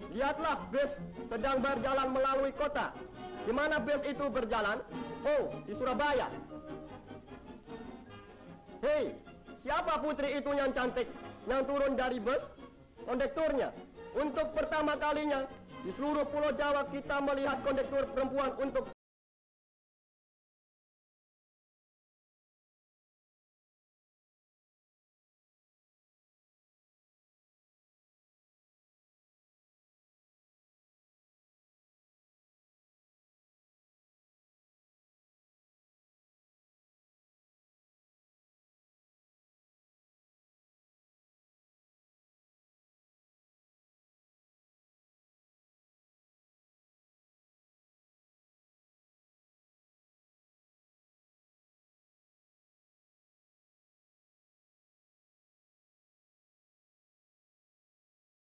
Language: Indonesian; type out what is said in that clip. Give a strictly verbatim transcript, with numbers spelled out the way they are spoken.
lihatlah bus sedang berjalan melalui kota. Di mana bus itu berjalan? Oh, di Surabaya. Hei, siapa putri itu yang cantik yang turun dari bus? Kondekturnya. Untuk pertama kalinya di seluruh Pulau Jawa kita melihat kondektur perempuan untuk